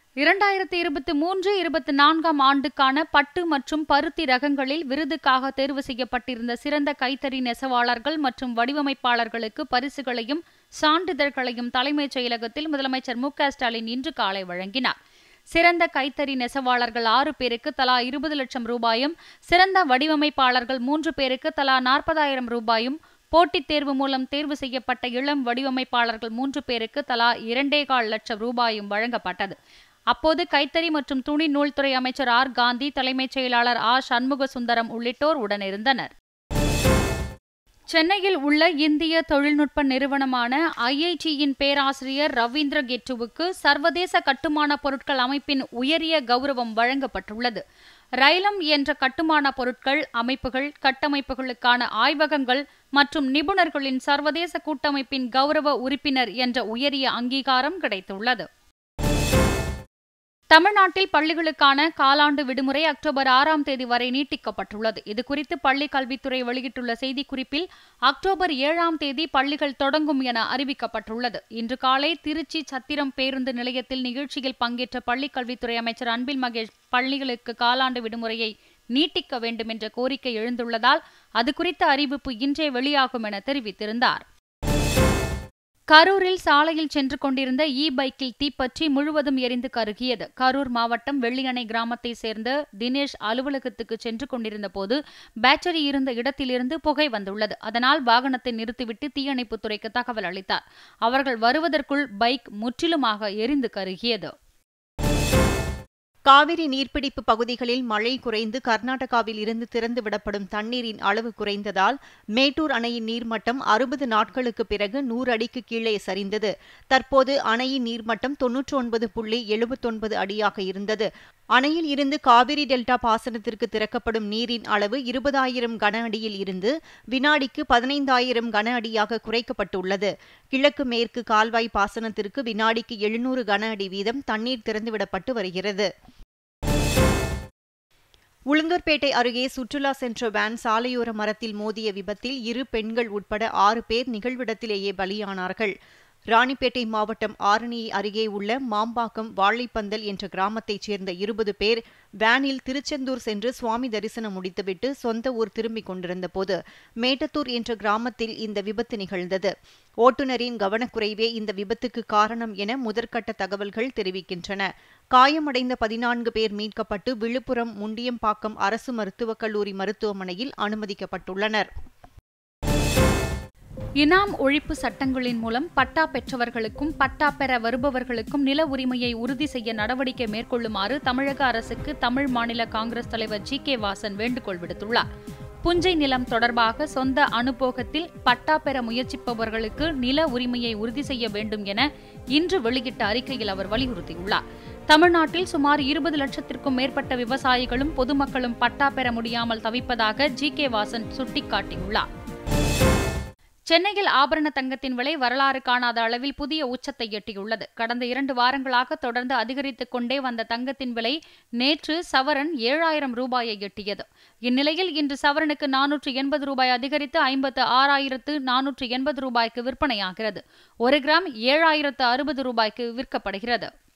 2023-24 ஆண்டுக்கான பட்டு மற்றும் பருத்தி ரகங்களில் விருதுக்காக தேர்வு செய்யப்பட்டிருந்த சிறந்த கைத்தறி நெசவாளர்கள் மற்றும் வடிவமைப்பாளர்களுக்கு பரிசுகளையும் சான்றிதழ்களையும் தலைமைச் செயலகத்தில் முதலமைச்சர் மு.க.ஸ்டாலின் இன்று காலை வழங்கினார். சிறந்த கைத்தறி நெசவாளர்கள் 6 பேருக்கு தலா 20 லட்சம் ரூபாயும், சிறந்த வடிவமைப்பாளர்கள் 3 பேருக்கு தலா 40,000 ரூபாயும், போட்டித் தேர்வு மூலம் தேர்வு செய்யப்பட்ட இளம் வடிவமைப்பாளர்கள் 3 பேருக்கு தலா 2,25 லட்சம் ரூபாயும் வழங்கப்பட்டது. அப்போது கைத்தறி மற்றும் துணி நூல்துறை அமைச்சர் ஆர். காந்தி, தலைமைச் செயலாளர் ஆ. சண்முக சுந்தரம் உள்ளிட்டோர் உடனிருந்தனர். சென்னையில் உள்ள இந்திய தொழில்நுட்ப நிறுவனமான IIT-யின் பேராசிரியர் ரவீந்திர கெட்டுவுக்கு சர்வதேச கட்டுமான பொருட்கள் அமைப்பின் உயரிய கௌரவம் வழங்கப்பட்டுள்ளது. ரைலம் என்ற கட்டுமான பொருட்கள், அமைப்புகள், கட்டமைப்புகளுக்கான ஆய்வகங்கள் மற்றும் நிபுணர்களின் சர்வதேச கூட்டமைப்பின் கௌரவ உறுப்பினர் என்ற உயரிய அங்கீகாரம் கிடைத்துள்ளது. தமிழ்நாட்டில் பள்ளிகளுக்கான காலாண்டு விடுமுறை அக்டோபர் 6ஆம் தேதி வரை நீட்டிக்கப்பட்டுள்ளது. இதுகுறித்து பள்ளிக் கல்வித்துறை வெளியிட்டுள்ள செய்திக்குறிப்பில் அக்டோபர் 7ஆம் தேதி பள்ளிகள் தொடங்கும் என அறிவிக்கப்பட்டுள்ளது. இன்று காலை திருச்சி சத்திரம் பேருந்து நிலையத்தில் நிகழ்ச்சியில் பங்கேற்ற பள்ளிக் கல்வித்துறை அமைச்சர் அன்பில் மகேஷ் பள்ளிகளுக்கு காலாண்டு விடுமுறையை நீட்டிக்க வேண்டும் என்ற கோரிக்கை எழுந்துள்ளதால் அது குறித்த அறிவிப்பு இன்றே வெளியாகும் என தெரிவித்திருந்தார். கரூரில் சாலையில் சென்று கொண்டிருந்த பைக்கில் தீப்பற்றி முழுவதும் எரிந்து கருகியது. கரூர் மாவட்டம் வெள்ளியணை கிராமத்தை சேர்ந்த தினேஷ் அலுவலகத்துக்கு சென்று கொண்டிருந்த போது பேட்டரி இருந்த இடத்திலிருந்து புகை வந்துள்ளது. அதனால் வாகனத்தை நிறுத்திவிட்டு தீயணைப்புத் துறைக்கு தகவல் அளித்தார். அவர்கள் வருவதற்குள் பைக் முற்றிலுமாக எரிந்து கருகியது. காவிரி நீர்பிடிப்பு பகுதிகளில் மழை குறைந்து கர்நாடகாவில் இருந்து திறந்துவிடப்படும் தண்ணீரின் அளவு குறைந்ததால் மேட்டூர் அணையின் நீர்மட்டம் 60 நாட்களுக்கு பிறகு 100 அடிக்கு கீழே சரிந்தது. தற்போது அணையின் நீர்மட்டம் 99.79 அடியாக இருந்தது. அணையில் இருந்து காவிரி டெல்டா பாசனத்திற்கு திறக்கப்படும் நீரின் அளவு 20,000 கன அடியில் இருந்து வினாடிக்கு 15,000 கன அடியாக குறைக்கப்பட்டுள்ளது. கிழக்கு மேற்கு கால்வாய் பாசனத்திற்கு வினாடிக்கு 700 கன அடி வீதம் தண்ணீர் திறந்துவிடப்பட்டு வருகிறது. உளுந்தூர்பேட்டை அருகே சுற்றுலா சென்ற வேன் சாலையோர மரத்தில் மோதிய விபத்தில் 2 பெண்கள் உட்பட 6 பேர் நிகழ்விடத்திலேயே பலியானார்கள். ராணிப்பேட்டை மாவட்டம் ஆரணி அருகே உள்ள மாம்பாக்கம் வாழைப்பந்தல் என்ற கிராமத்தைச் சேர்ந்த 20 பேர் வேனில் திருச்செந்தூர் சென்று சுவாமி தரிசனம் முடித்துவிட்டு சொந்த ஊர் திரும்பிக் கொண்டிருந்தபோது மேட்டத்தூர் என்ற கிராமத்தில் இந்த விபத்து நிகழ்ந்தது. ஓட்டுநரின் கவனக்குறைவே இந்த விபத்துக்கு காரணம் என முதற்கட்ட தகவல்கள் தெரிவிக்கின்றன. காயமடைந்த 14 பேர் மீட்கப்பட்டு விழுப்புரம் முண்டியம்பாக்கம் அரசு மருத்துவக் கல்லூரி மருத்துவமனையில் அனுமதிக்கப்பட்டுள்ளனர். இனாம் ஒழிப்பு சட்டங்களின் மூலம் பட்டா பெற்றவர்களுக்கும் பட்டா பெற வருபவர்களுக்கும் நில உரிமையை உறுதி செய்ய நடவடிக்கை மேற்கொள்ளுமாறு தமிழக அரசுக்கு தமிழ் மாநில காங்கிரஸ் தலைவர் ஜி.கே. வாசன் வேண்டுகோள் விடுத்துள்ளார். புஞ்சை நிலம் தொடர்பாக சொந்த அனுபோகத்தில் பட்டா பெற முயற்சிப்பவர்களுக்கு நில உரிமையை உறுதி செய்ய வேண்டும் என இன்று வெளியிட்ட அறிக்கையில் அவர் வலியுறுத்தியுள்ளார். தமிழ்நாட்டில் சுமார் 20 லட்சத்திற்கும் மேற்பட்ட விவசாயிகளும் பொதுமக்களும் பட்டா பெற முடியாமல் தவிப்பதாக ஜி.கே. வாசன் சுட்டிக்காட்டியுள்ளார். சென்னையில் ஆபரண தங்கத்தின் விலை வரலாறு காணாத அளவில் புதிய உச்சத்தை எட்டியுள்ளது. கடந்த 2 வாரங்களாக தொடர்ந்து அதிகரித்துக் கொண்டே வந்த தங்கத்தின் விலை நேற்று சவரன் 7,000 ரூபாயை எட்டியது. இந்நிலையில் இன்று சவரனுக்கு 480 ரூபாய் அதிகரித்து 56,480 ரூபாய்க்கு விற்பனையாகிறது. 1 கிராம் 7,060 ரூபாய்க்கு விற்கப்படுகிறது.